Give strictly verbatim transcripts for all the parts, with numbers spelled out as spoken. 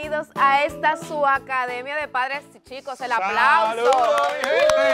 bienvenidos a esta su Academia de Padres y Chicos. El aplauso. ¡Saludos, mi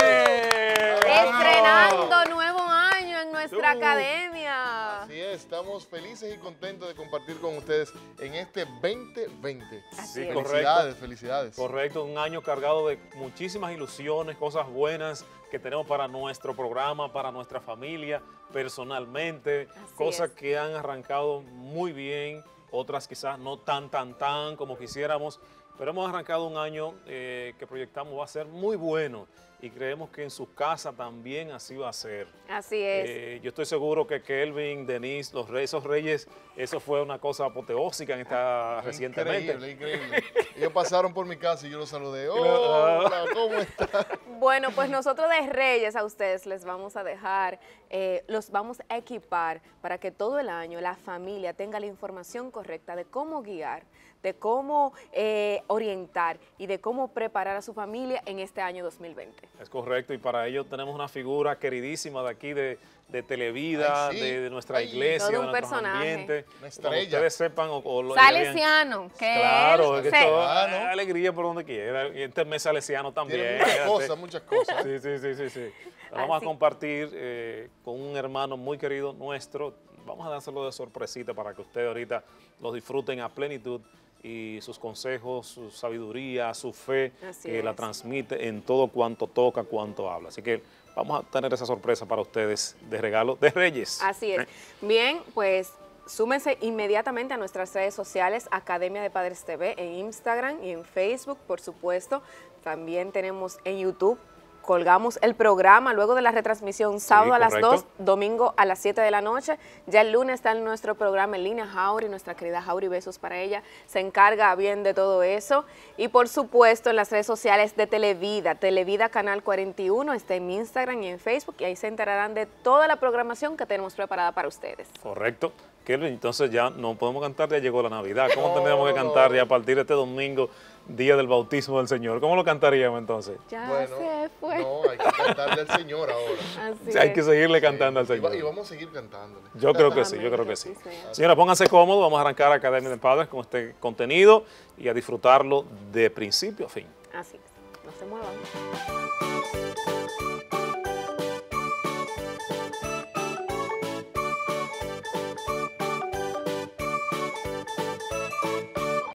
gente! Estrenando nuevo año en nuestra Tú. academia. Así es, estamos felices y contentos de compartir con ustedes en este veinte veinte. Así Sí, es. correcto. Felicidades, felicidades. Correcto, un año cargado de muchísimas ilusiones, cosas buenas que tenemos para nuestro programa, para nuestra familia, personalmente, Así cosas es. que han arrancado muy bien, otras quizás no tan, tan, tan como quisiéramos, pero hemos arrancado un año eh, que proyectamos va a ser muy bueno y creemos que en su casa también así va a ser. Así es. Eh, yo estoy seguro que Kelvin, Denise, los reyes, esos reyes, eso fue una cosa apoteósica en esta recientemente. Increíble, increíble. Ellos pasaron por mi casa y yo los saludé. Claro. Hola, ¿cómo estás? Bueno, pues nosotros de Reyes a ustedes les vamos a dejar, eh, los vamos a equipar para que todo el año la familia tenga la información correcta de cómo guiar, de cómo eh, orientar y de cómo preparar a su familia en este año dos mil veinte. Es correcto, y para ello tenemos una figura queridísima de aquí, de, de Televida, Ay, sí. de, de nuestra Ay, iglesia, todo de un nuestro personaje. ambiente. Una Cuando estrella. ustedes sepan o, o lo Salesiano, que Claro, él es que se- esto Ah, es ¿no? alegría por donde quiera. Y este mes salesiano también. Tiene muchas fíjate. cosas, muchas cosas. Sí, sí, sí, sí, sí. Vamos Así. a compartir eh, con un hermano muy querido nuestro. Vamos a dárselo de sorpresita para que ustedes ahorita los disfruten a plenitud y sus consejos, su sabiduría, su fe, Así que la es. transmite en todo cuanto toca, cuanto habla. Así que vamos a tener esa sorpresa para ustedes de regalo de Reyes. Así es. Bien, pues súmense inmediatamente a nuestras redes sociales, Academia de Padres T V, en Instagram y en Facebook, por supuesto. También tenemos en YouTube. Colgamos el programa luego de la retransmisión sábado a las correcto. dos, domingo a las siete de la noche. Ya el lunes está en nuestro programa en línea Jauri, nuestra querida Jauri, besos para ella. Se encarga bien de todo eso. Y por supuesto en las redes sociales de Televida, Televida Canal cuarenta y uno, está en Instagram y en Facebook. Y ahí se enterarán de toda la programación que tenemos preparada para ustedes. Correcto. Kelvin, entonces ya no podemos cantar, ya llegó la Navidad. ¿Cómo No, tendríamos que no, cantar no. ya a partir de este domingo, día del bautismo del Señor? ¿Cómo lo cantaríamos entonces? Ya Bueno, se fue. no, hay que cantarle al Señor ahora. Así Hay es. que seguirle cantando al Y, va- Señor. y vamos a seguir cantándole. Yo creo que sí, yo Amén, creo que que sí. así sea. Señora, pónganse cómodos, vamos a arrancar Academia de Padres con este contenido y a disfrutarlo de principio a fin. Así es. No se muevan.